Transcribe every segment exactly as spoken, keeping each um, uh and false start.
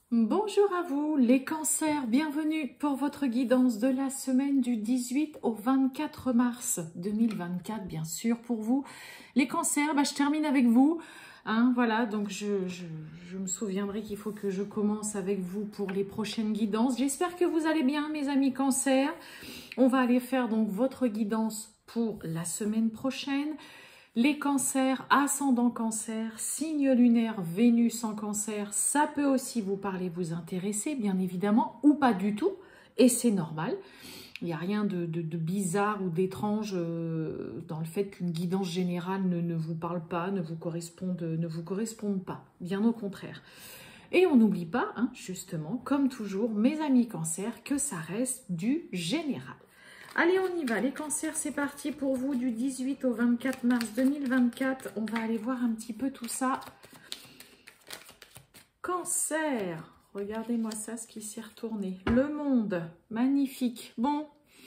Bonjour à vous les cancers, bienvenue pour votre guidance de la semaine du dix-huit au vingt-quatre mars deux mille vingt-quatre, bien sûr pour vous. Les cancers, bah, je termine avec vous, hein, voilà, donc je, je, je me souviendrai qu'il faut que je commence avec vous pour les prochaines guidances. J'espère que vous allez bien mes amis cancers. On va aller faire donc votre guidance pour la semaine prochaine. Les cancers, ascendant cancer, signe lunaire, Vénus en cancer, ça peut aussi vous parler, vous intéresser, bien évidemment, ou pas du tout, et c'est normal. Il n'y a rien de, de, de bizarre ou d'étrange euh, dans le fait qu'une guidance générale ne, ne vous parle pas, ne vous corresponde, ne vous corresponde pas, bien au contraire. Et on n'oublie pas, hein, justement, comme toujours, mes amis cancers, que ça reste du général. Allez, on y va. Les cancers, c'est parti pour vous du dix-huit au vingt-quatre mars deux mille vingt-quatre. On va aller voir un petit peu tout ça. Cancer, regardez-moi ça, ce qui s'est retourné. Le monde, magnifique. Bon,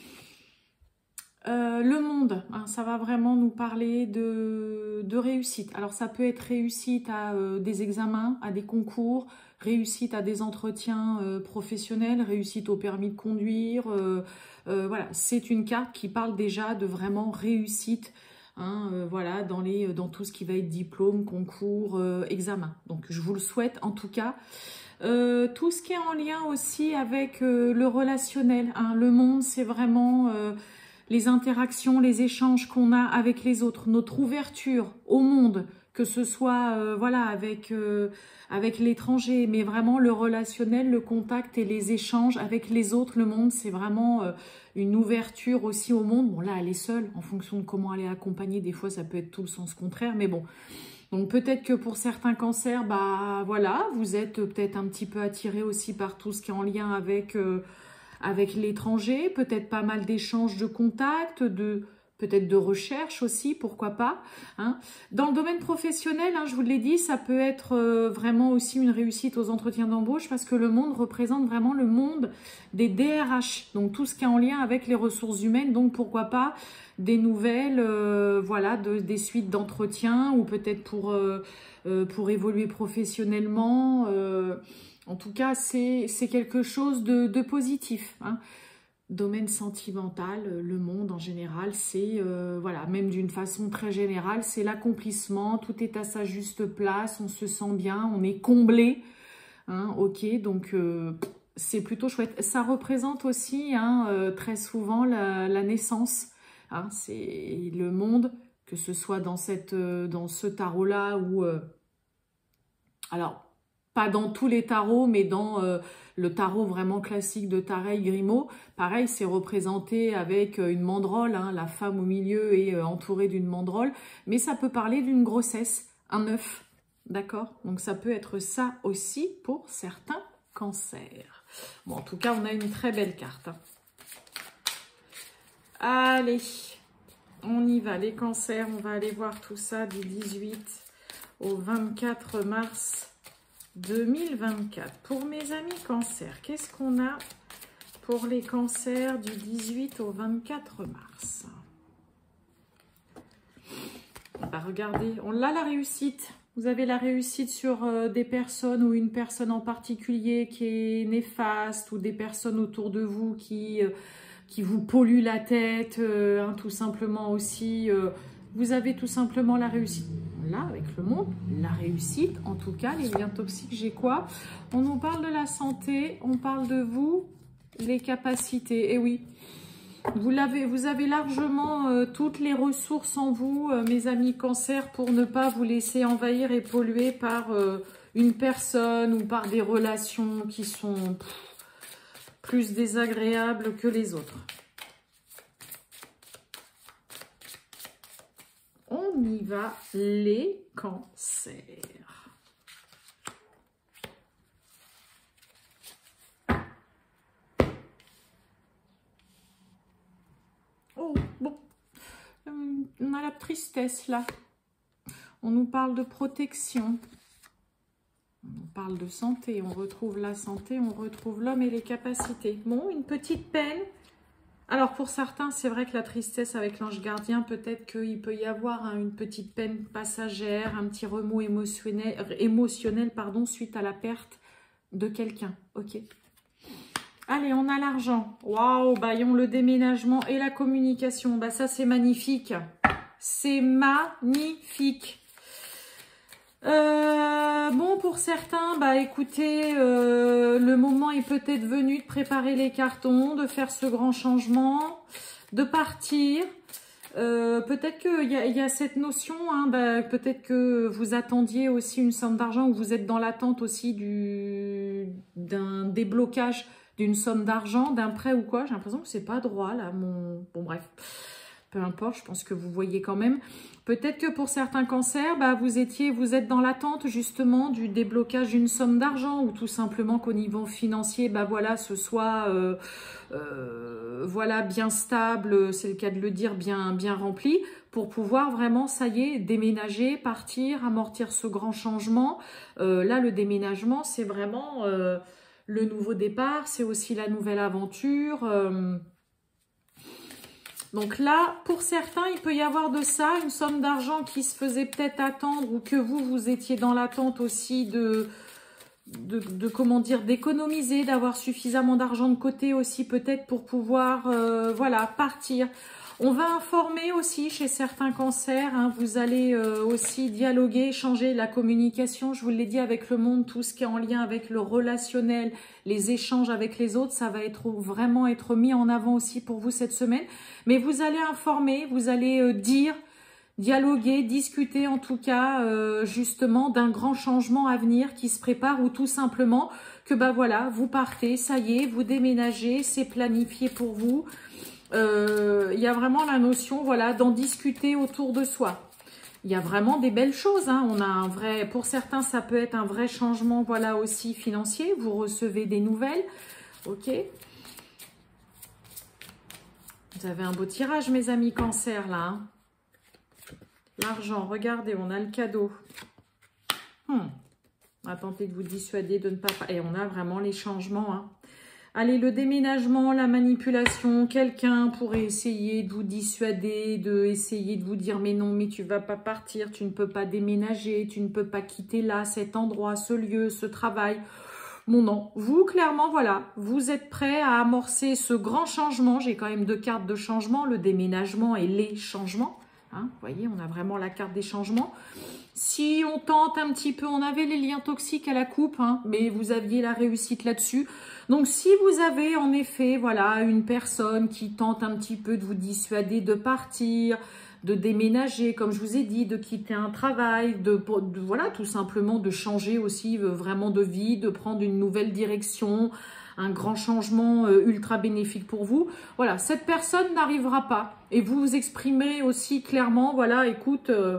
euh, le monde, hein, ça va vraiment nous parler de, de réussite. Alors, ça peut être réussite à euh, des examens, à des concours, réussite à des entretiens euh, professionnels, réussite au permis de conduire. Euh, euh, voilà, c'est une carte qui parle déjà de vraiment réussite, hein, euh, voilà, dans, les, dans tout ce qui va être diplôme, concours, euh, examen. Donc, je vous le souhaite en tout cas. Euh, tout ce qui est en lien aussi avec euh, le relationnel, hein, le monde, c'est vraiment euh, les interactions, les échanges qu'on a avec les autres, notre ouverture au monde, que ce soit euh, voilà avec euh, avec l'étranger, mais vraiment le relationnel, le contact et les échanges avec les autres, le monde, c'est vraiment euh, une ouverture aussi au monde. Bon là, elle est seule, en fonction de comment elle est accompagnée, des fois ça peut être tout le sens contraire, mais bon. Donc peut-être que pour certains cancers, bah voilà, vous êtes peut-être un petit peu attiré aussi par tout ce qui est en lien avec euh, avec l'étranger, peut-être pas mal d'échanges de contacts, de peut-être de recherche aussi, pourquoi pas. Hein. Dans le domaine professionnel, hein, je vous l'ai dit, ça peut être euh, vraiment aussi une réussite aux entretiens d'embauche parce que le monde représente vraiment le monde des D R H, donc tout ce qui est en lien avec les ressources humaines, donc pourquoi pas des nouvelles, euh, voilà, de, des suites d'entretiens ou peut-être pour, euh, euh, pour évoluer professionnellement. Euh, en tout cas, c'est quelque chose de, de positif. Hein. Domaine sentimental, le monde en général, c'est, euh, voilà, même d'une façon très générale, c'est l'accomplissement, tout est à sa juste place, on se sent bien, on est comblé, hein, ok, donc euh, c'est plutôt chouette. Ça représente aussi hein, euh, très souvent la, la naissance, hein, c'est le monde, que ce soit dans, cette, euh, dans ce tarot-là ou... Euh, alors, pas dans tous les tarots, mais dans euh, le tarot vraiment classique de Tarot Grimaud. Pareil, c'est représenté avec une mandrole, hein, la femme au milieu est euh, entourée d'une mandrole. Mais ça peut parler d'une grossesse, un œuf, d'accord? Donc ça peut être ça aussi pour certains cancers. Bon, en tout cas, on a une très belle carte. Hein. Allez, on y va, les cancers. On va aller voir tout ça du dix-huit au vingt-quatre mars deux mille vingt-quatre. Pour mes amis cancers, qu'est-ce qu'on a pour les cancers du dix-huit au vingt-quatre mars? Bah regardez, on a la réussite. Vous avez la réussite sur euh, des personnes ou une personne en particulier qui est néfaste ou des personnes autour de vous qui, euh, qui vous polluent la tête, euh, hein, tout simplement aussi. Euh, vous avez tout simplement la réussite. Là, avec le monde, la réussite, en tout cas, les liens toxiques, j'ai quoi? On nous parle de la santé, on parle de vous, les capacités. Et oui, vous, l'avez, vous avez largement euh, toutes les ressources en vous, euh, mes amis cancers, pour ne pas vous laisser envahir et polluer par euh, une personne ou par des relations qui sont pff, plus désagréables que les autres. On y va, les cancers. Oh, bon. On a la tristesse, là. On nous parle de protection. On nous parle de santé. On retrouve la santé, on retrouve l'homme et les capacités. Bon, une petite peine. Alors pour certains, c'est vrai que la tristesse avec l'ange gardien, peut-être qu'il peut y avoir hein, une petite peine passagère, un petit remous émotionnel, émotionnel pardon, suite à la perte de quelqu'un, ok. Allez, on a l'argent. Waouh, baillon, le déménagement et la communication. Bah ça, c'est magnifique. C'est magnifique. Euh, bon, pour certains, bah écoutez, euh, le moment est peut-être venu de préparer les cartons, de faire ce grand changement, de partir. Euh, peut-être qu'il y a, y a cette notion, hein, bah, peut-être que vous attendiez aussi une somme d'argent ou vous êtes dans l'attente aussi du d'un déblocage d'une somme d'argent, d'un prêt ou quoi. J'ai l'impression que c'est pas droit là, mon... Bon bref, peu importe, je pense que vous voyez quand même. Peut-être que pour certains cancers, bah, vous étiez, vous êtes dans l'attente justement du déblocage d'une somme d'argent ou tout simplement qu'au niveau financier, bah voilà, ce soit euh, euh, voilà bien stable, c'est le cas de le dire, bien bien rempli pour pouvoir vraiment, ça y est, déménager, partir, amortir ce grand changement. Euh, là, le déménagement, c'est vraiment euh, le nouveau départ, c'est aussi la nouvelle aventure. Euh, Donc là, pour certains, il peut y avoir de ça, une somme d'argent qui se faisait peut-être attendre ou que vous, vous étiez dans l'attente aussi de, de, de, comment dire, d'économiser, d'avoir suffisamment d'argent de côté aussi peut-être pour pouvoir, euh, voilà, partir. On va informer aussi chez certains cancers, hein, vous allez euh, aussi dialoguer, échanger la communication, je vous l'ai dit, avec le monde, tout ce qui est en lien avec le relationnel, les échanges avec les autres, ça va être vraiment être mis en avant aussi pour vous cette semaine. Mais vous allez informer, vous allez euh, dire, dialoguer, discuter en tout cas euh, justement d'un grand changement à venir qui se prépare ou tout simplement que bah voilà, vous partez, ça y est, vous déménagez, c'est planifié pour vous. Euh, il y a vraiment la notion, voilà, d'en discuter autour de soi. Il y a vraiment des belles choses, hein. On a un vrai, pour certains, ça peut être un vrai changement, voilà, aussi financier. Vous recevez des nouvelles, ok. Vous avez un beau tirage, mes amis cancer, là. Hein. L'argent, regardez, on a le cadeau. Hmm. On va tenter de vous dissuader de ne pas... Et on a vraiment les changements, hein. Allez, le déménagement, la manipulation, quelqu'un pourrait essayer de vous dissuader, de essayer de vous dire « mais non, mais tu vas pas partir, tu ne peux pas déménager, tu ne peux pas quitter là, cet endroit, ce lieu, ce travail ». Bon non, vous clairement, voilà, vous êtes prêt à amorcer ce grand changement. J'ai quand même deux cartes de changement, le déménagement et les changements. Hein, vous voyez, on a vraiment la carte des changements. Si on tente un petit peu, on avait les liens toxiques à la coupe, hein, mais vous aviez la réussite là-dessus. Donc, si vous avez en effet, voilà, une personne qui tente un petit peu de vous dissuader de partir, de déménager, comme je vous ai dit, de quitter un travail, de, de voilà, tout simplement de changer aussi euh, vraiment de vie, de prendre une nouvelle direction, un grand changement euh, ultra bénéfique pour vous. Voilà, cette personne n'arrivera pas. Et vous vous exprimerez aussi clairement, voilà, écoute, euh,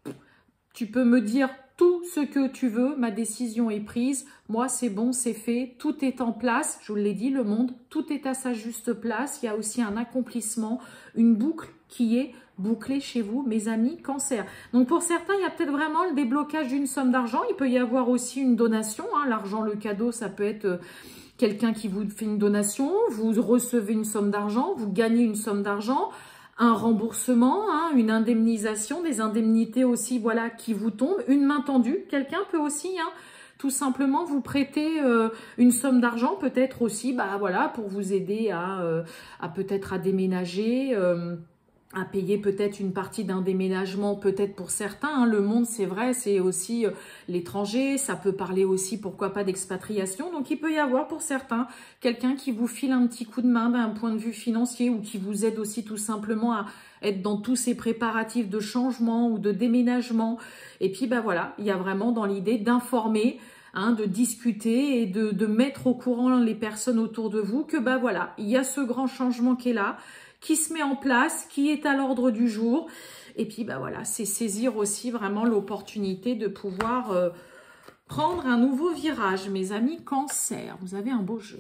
tu peux me dire tout ce que tu veux, ma décision est prise, moi c'est bon, c'est fait, tout est en place, je vous l'ai dit, le monde, tout est à sa juste place, il y a aussi un accomplissement, une boucle qui est bouclée chez vous, mes amis cancer. Donc pour certains, il y a peut-être vraiment le déblocage d'une somme d'argent, il peut y avoir aussi une donation, hein, l'argent, le cadeau, ça peut être... Euh, quelqu'un qui vous fait une donation, vous recevez une somme d'argent, vous gagnez une somme d'argent, un remboursement, hein, une indemnisation, des indemnités aussi, voilà, qui vous tombent, une main tendue. Quelqu'un peut aussi, hein, tout simplement vous prêter euh, une somme d'argent, peut-être aussi, bah voilà, pour vous aider à, euh, à peut-être à déménager. Euh, à payer peut-être une partie d'un déménagement, peut-être pour certains. Hein, le monde, c'est vrai, c'est aussi euh, l'étranger. Ça peut parler aussi, pourquoi pas, d'expatriation. Donc, il peut y avoir pour certains quelqu'un qui vous file un petit coup de main d'un point de vue financier ou qui vous aide aussi tout simplement à être dans tous ces préparatifs de changement ou de déménagement. Et puis, bah voilà, il y a vraiment dans l'idée d'informer, hein, de discuter et de, de mettre au courant les personnes autour de vous que, bah voilà, il y a ce grand changement qui est là, qui se met en place, qui est à l'ordre du jour. Et puis, bah voilà, c'est saisir aussi vraiment l'opportunité de pouvoir euh, prendre un nouveau virage. Mes amis cancer, vous avez un beau jeu.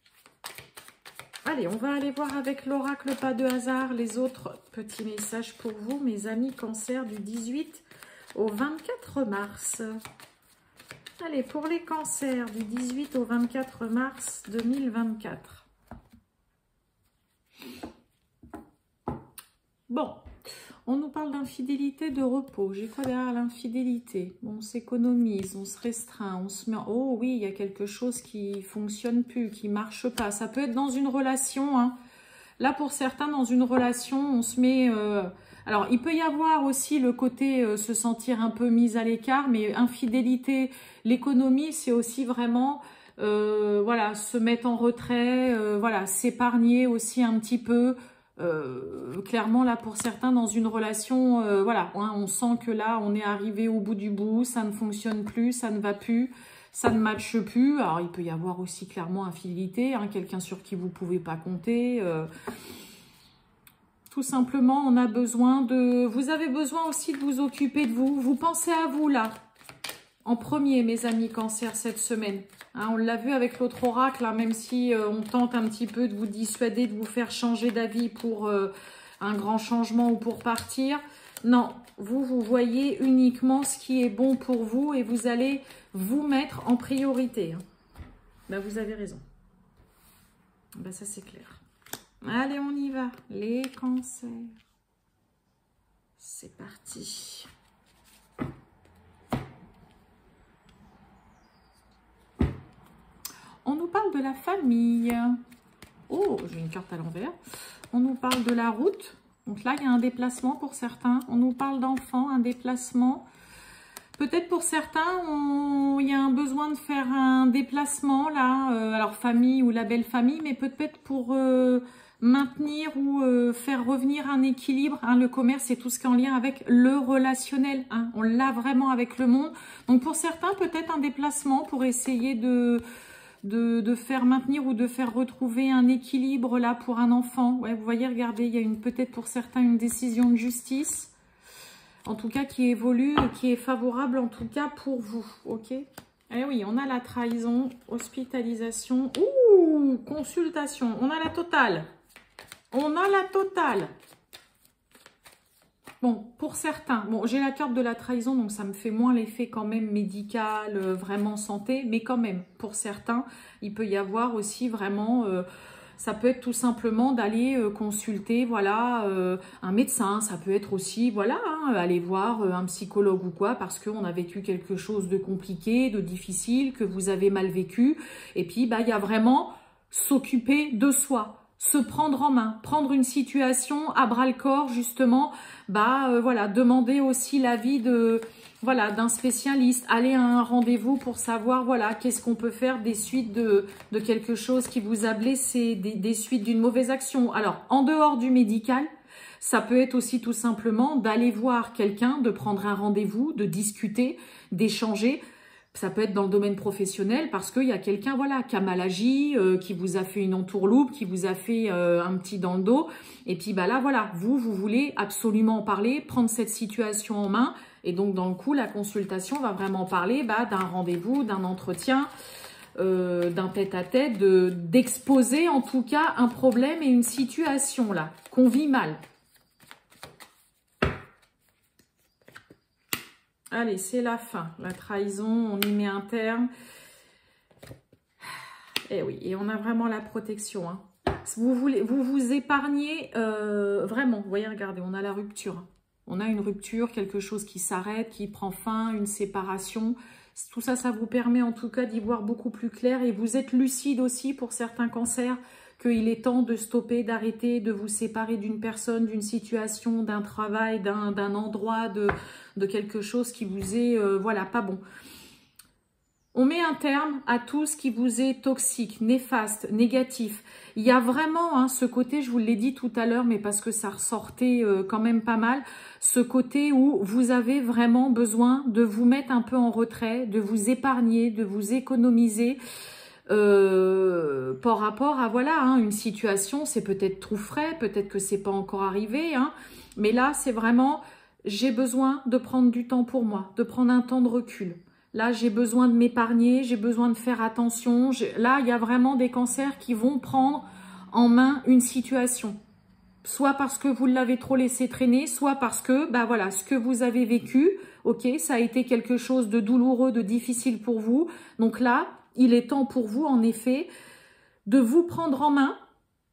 Allez, on va aller voir avec l'oracle, pas de hasard, les autres petits messages pour vous, mes amis cancer, du dix-huit au vingt-quatre mars. Allez, pour les cancers, du dix-huit au vingt-quatre mars deux mille vingt-quatre. Bon, On nous parle d'infidélité, de repos. J'ai quoi derrière l'infidélité? On s'économise, on se restreint, on se met... Oh oui, il y a quelque chose qui fonctionne plus, qui marche pas. Ça peut être dans une relation. Hein. Là, pour certains, dans une relation, on se met... Euh... Alors, il peut y avoir aussi le côté euh, se sentir un peu mis à l'écart, mais infidélité, l'économie, c'est aussi vraiment... Euh, voilà, se mettre en retrait, euh, voilà, s'épargner aussi un petit peu... Euh, clairement là pour certains dans une relation euh, voilà hein, on sent que là on est arrivé au bout du bout, ça ne fonctionne plus, ça ne va plus, ça ne matche plus. Alors il peut y avoir aussi clairement infidélité, hein, quelqu'un sur qui vous pouvez pas compter, euh, tout simplement on a besoin de vous avez besoin aussi de vous occuper de vous, vous pensez à vous là en premier, mes amis Cancer, cette semaine. Hein, on l'a vu avec l'autre oracle, hein, même si euh, on tente un petit peu de vous dissuader, de vous faire changer d'avis pour euh, un grand changement ou pour partir. Non, vous, vous voyez uniquement ce qui est bon pour vous et vous allez vous mettre en priorité. Hein. Ben, vous avez raison. Ben, ça, c'est clair. Allez, on y va. Les cancers. C'est parti. On nous parle de la famille. Oh, j'ai une carte à l'envers. On nous parle de la route. Donc là, il y a un déplacement pour certains. On nous parle d'enfants, un déplacement. Peut-être pour certains, on... il y a un besoin de faire un déplacement là. Euh, alors, famille ou la belle famille, mais peut-être pour euh, maintenir ou euh, faire revenir un équilibre. Hein, le commerce, c'est tout ce qui est en lien avec le relationnel. Hein, on l'a vraiment avec le monde. Donc, pour certains, peut-être un déplacement pour essayer de... De, de faire maintenir ou de faire retrouver un équilibre là pour un enfant. Ouais, vous voyez, regardez, il y a une peut-être pour certains une décision de justice, en tout cas qui évolue et qui est favorable en tout cas pour vous. Ok. Eh oui, on a la trahison, hospitalisation, ouh, consultation. On a la totale. On a la totale. Bon, pour certains, bon, j'ai la carte de la trahison, donc ça me fait moins l'effet quand même médical, euh, vraiment santé, mais quand même, pour certains, il peut y avoir aussi vraiment, euh, ça peut être tout simplement d'aller euh, consulter, voilà, euh, un médecin, ça peut être aussi, voilà, hein, aller voir euh, un psychologue ou quoi, parce qu'on a vécu quelque chose de compliqué, de difficile, que vous avez mal vécu, et puis, bah, il y a vraiment s'occuper de soi. Se prendre en main, prendre une situation à bras-le-corps justement, bah euh, voilà, demander aussi l'avis de voilà d'un spécialiste, aller à un rendez-vous pour savoir voilà qu'est-ce qu'on peut faire des suites de, de quelque chose qui vous a blessé, des, des suites d'une mauvaise action. Alors en dehors du médical, ça peut être aussi tout simplement d'aller voir quelqu'un, de prendre un rendez-vous, de discuter, d'échanger. Ça peut être dans le domaine professionnel parce qu'il y a quelqu'un voilà, qui a mal agi, euh, qui vous a fait une entourloupe, qui vous a fait euh, un petit dans le dos. Et puis bah là, voilà, vous, vous voulez absolument en parler, prendre cette situation en main. Et donc, dans le coup, la consultation va vraiment parler bah, d'un rendez-vous, d'un entretien, euh, d'un tête-à-tête, de, d'exposer en tout cas un problème et une situation là qu'on vit mal. Allez, c'est la fin. La trahison, on y met un terme. Et oui, et on a vraiment la protection. Hein. Vous, voulez, vous vous épargnez euh, vraiment. Vous voyez, regardez, on a la rupture. On a une rupture, quelque chose qui s'arrête, qui prend fin, une séparation. Tout ça, ça vous permet en tout cas d'y voir beaucoup plus clair. Et vous êtes lucide aussi pour certains cancers qu'il est temps de stopper, d'arrêter, de vous séparer d'une personne, d'une situation, d'un travail, d'un d'un endroit, de, de quelque chose qui vous est, euh, voilà, pas bon. On met un terme à tout ce qui vous est toxique, néfaste, négatif. Il y a vraiment hein, ce côté, je vous l'ai dit tout à l'heure, mais parce que ça ressortait euh, quand même pas mal, ce côté où vous avez vraiment besoin de vous mettre un peu en retrait, de vous épargner, de vous économiser. Euh, par rapport à voilà hein, une situation, c'est peut-être trop frais, peut-être que c'est pas encore arrivé, hein, mais là c'est vraiment j'ai besoin de prendre du temps pour moi, de prendre un temps de recul. Là j'ai besoin de m'épargner, j'ai besoin de faire attention. Là il y a vraiment des cancers qui vont prendre en main une situation, soit parce que vous l'avez trop laissé traîner, soit parce que bah voilà ce que vous avez vécu, ok, ça a été quelque chose de douloureux, de difficile pour vous. Donc là il est temps pour vous, en effet, de vous prendre en main,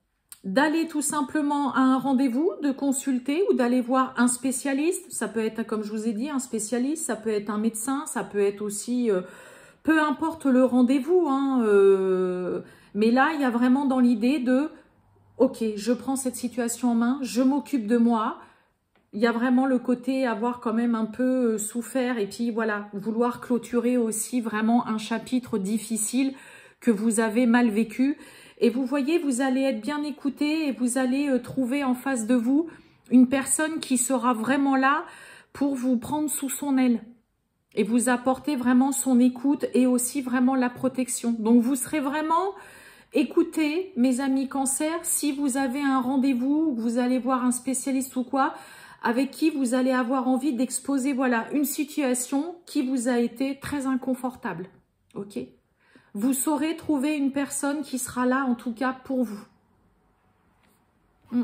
d'aller tout simplement à un rendez-vous, de consulter ou d'aller voir un spécialiste. Ça peut être, comme je vous ai dit, un spécialiste, ça peut être un médecin, ça peut être aussi, euh, peu importe le rendez-vous. Hein, euh, mais là, il y a vraiment dans l'idée de, ok, je prends cette situation en main, je m'occupe de moi. Il y a vraiment le côté avoir quand même un peu souffert et puis voilà, vouloir clôturer aussi vraiment un chapitre difficile que vous avez mal vécu. Et vous voyez, vous allez être bien écouté et vous allez euh, trouver en face de vous une personne qui sera vraiment là pour vous prendre sous son aile et vous apporter vraiment son écoute et aussi vraiment la protection. Donc vous serez vraiment écoutés, mes amis Cancer, si vous avez un rendez-vous ou que vous allez voir un spécialiste ou quoi, avec qui vous allez avoir envie d'exposer voilà, une situation qui vous a été très inconfortable. Ok ? Vous saurez trouver une personne qui sera là, en tout cas, pour vous. Hmm.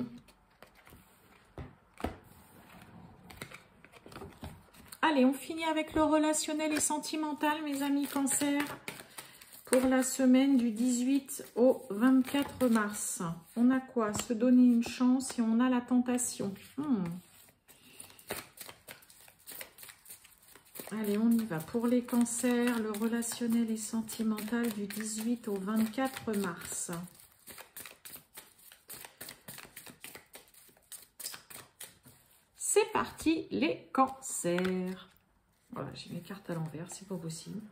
Allez, on finit avec le relationnel et sentimental, mes amis Cancer, pour la semaine du dix-huit au vingt-quatre mars. On a quoi? Se donner une chance et on a la tentation. Hmm. Allez, on y va. Pour les cancers, le relationnel et sentimental du dix-huit au vingt-quatre mars. C'est parti, les cancers. Voilà, j'ai mes cartes à l'envers, c'est pas possible.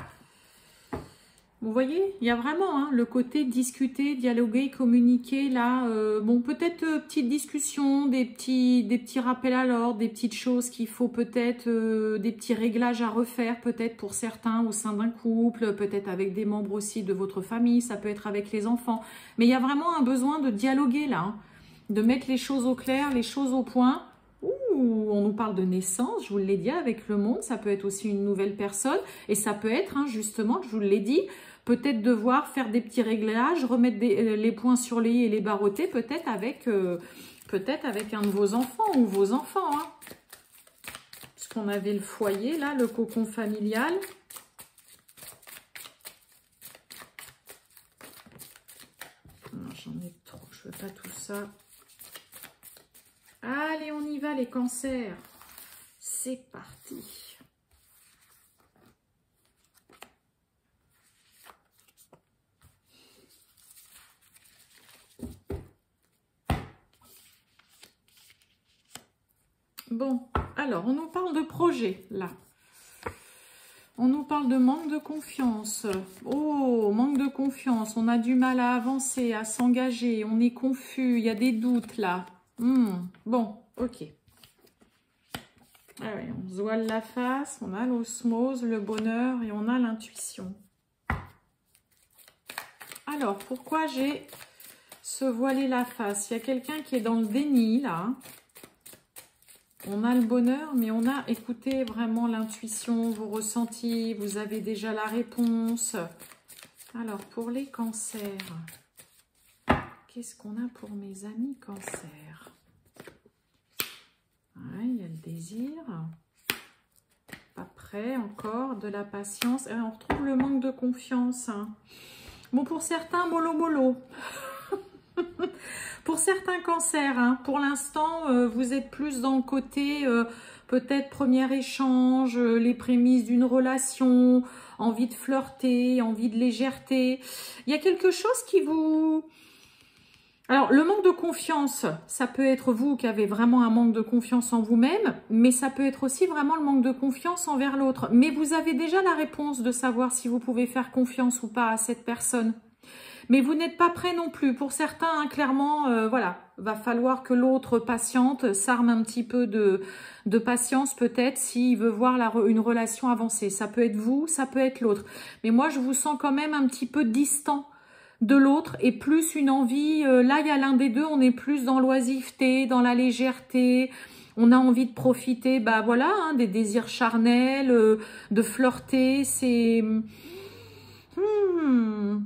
Vous voyez, il y a vraiment hein, le côté discuter, dialoguer, communiquer. Là, euh, bon, peut-être euh, petites discussions, des petits, des petits rappels à l'ordre, des petites choses qu'il faut peut-être, euh, des petits réglages à refaire, peut-être pour certains au sein d'un couple, peut-être avec des membres aussi de votre famille, ça peut être avec les enfants. Mais il y a vraiment un besoin de dialoguer là, hein, de mettre les choses au clair, les choses au point. Ouh, on nous parle de naissance, je vous l'ai dit, avec le monde, ça peut être aussi une nouvelle personne. Et ça peut être, hein, justement, je vous l'ai dit, peut-être devoir faire des petits réglages, remettre des, euh, les points sur les i et les barreauter, peut-être avec, euh, peut-être avec un de vos enfants ou vos enfants. Hein. Puisqu'on avait le foyer, là, le cocon familial. J'en ai trop, je veux pas tout ça. Allez, on y va les cancers. C'est parti. Bon, alors, on nous parle de projet, là. On nous parle de manque de confiance. Oh, manque de confiance. On a du mal à avancer, à s'engager. On est confus, il y a des doutes, là. Hmm, bon, ok. Ah oui, on se voile la face, on a l'osmose, le bonheur et on a l'intuition. Alors, pourquoi j'ai se voiler la face? Il y a quelqu'un qui est dans le déni, là. On a le bonheur, mais on a écouté vraiment l'intuition, vos ressentis, vous avez déjà la réponse. Alors, pour les cancers, qu'est-ce qu'on a pour mes amis cancers? Ouais, il y a le désir. Pas prêt encore, de la patience. Et on retrouve le manque de confiance. Hein. Bon, pour certains, mollo mollo. Pour certains cancers, hein, pour l'instant, euh, vous êtes plus dans le côté euh, peut-être premier échange, euh, les prémices d'une relation, envie de flirter, envie de légèreté. Il y a quelque chose qui vous... Alors, le manque de confiance, ça peut être vous qui avez vraiment un manque de confiance en vous-même, mais ça peut être aussi vraiment le manque de confiance envers l'autre. Mais vous avez déjà la réponse de savoir si vous pouvez faire confiance ou pas à cette personne. Mais vous n'êtes pas prêt non plus. Pour certains, hein, clairement, euh, voilà, va falloir que l'autre patiente, s'arme un petit peu de, de patience peut-être s'il veut voir la, une relation avancer. Ça peut être vous, ça peut être l'autre. Mais moi, je vous sens quand même un petit peu distant de l'autre et plus une envie, euh, là, il y a l'un des deux, on est plus dans l'oisiveté, dans la légèreté. On a envie de profiter, bah voilà, hein, des désirs charnels, euh, de flirter, c'est... Hmm...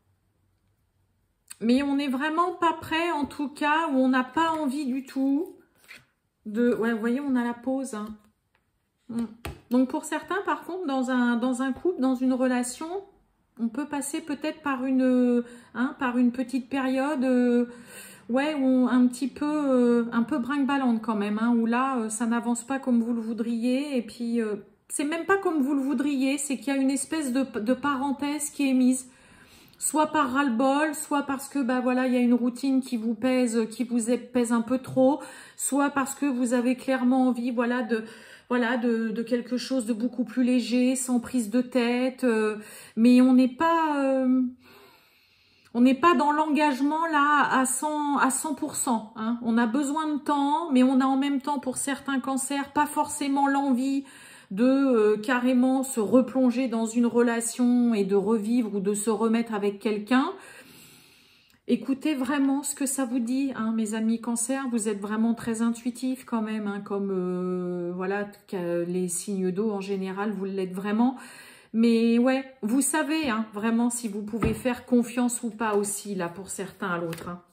Mais on n'est vraiment pas prêt, en tout cas, où on n'a pas envie du tout de... Ouais, vous voyez, on a la pause. Hein. Donc, pour certains, par contre, dans un, dans un couple, dans une relation, On peut passer peut-être par une, hein, par une petite période, euh, ouais, où un petit peu, euh, un peu brinque-ballante quand même, hein, où là, euh, ça n'avance pas comme vous le voudriez, et puis, euh, c'est même pas comme vous le voudriez, c'est qu'il y a une espèce de, de parenthèse qui est mise, soit par ras-le-bol, soit parce que, bah voilà, il y a une routine qui vous pèse, qui vous pèse un peu trop, soit parce que vous avez clairement envie, voilà, de... Voilà, de, de quelque chose de beaucoup plus léger, sans prise de tête. Euh, mais on n'est pas, euh, on n'est pas dans l'engagement là à cent, à cent pour cent. Hein. On a besoin de temps, mais on a en même temps pour certains cancers pas forcément l'envie de euh, carrément se replonger dans une relation et de revivre ou de se remettre avec quelqu'un. Écoutez vraiment ce que ça vous dit, hein, mes amis cancer, vous êtes vraiment très intuitifs quand même, hein, comme euh, voilà, les signes d'eau en général, vous l'êtes vraiment. Mais ouais, vous savez hein, vraiment si vous pouvez faire confiance ou pas aussi, là, pour certains à l'autre. Hein.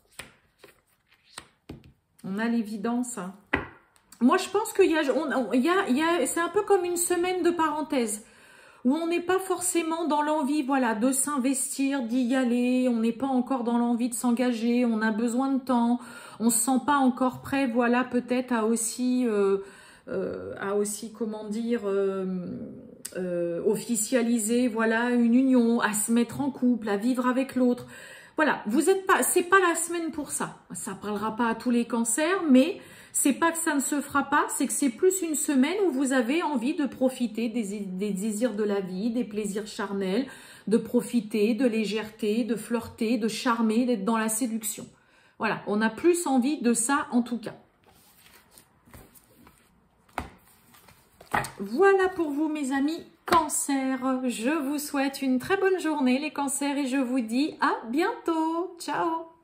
On a l'évidence. Hein. Moi, je pense qu'il y a, on, il y a, il y a c'est un peu comme une semaine de parenthèse. Où on n'est pas forcément dans l'envie, voilà, de s'investir, d'y aller, on n'est pas encore dans l'envie de s'engager, on a besoin de temps, on se sent pas encore prêt, voilà, peut-être à aussi, euh, euh, à aussi, comment dire, euh, euh, officialiser, voilà, une union, à se mettre en couple, à vivre avec l'autre. Voilà, vous êtes pas, c'est pas la semaine pour ça. Ça parlera pas à tous les cancers, mais c'est pas que ça ne se fera pas, c'est que c'est plus une semaine où vous avez envie de profiter des, des désirs de la vie, des plaisirs charnels, de profiter, de légèreté, de flirter, de charmer, d'être dans la séduction. Voilà, on a plus envie de ça en tout cas. Voilà pour vous mes amis cancers. Je vous souhaite une très bonne journée les cancers et je vous dis à bientôt. Ciao!